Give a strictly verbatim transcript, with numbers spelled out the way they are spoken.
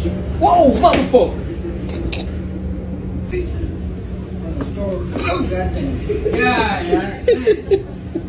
Whoa, motherfucker! Pizza from the store. Oh, goddamn. Yeah, yeah.